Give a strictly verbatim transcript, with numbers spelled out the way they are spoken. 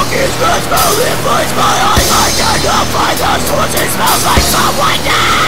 His breath smell inflates my eyes. I cannot find the source. It smells like someone dead.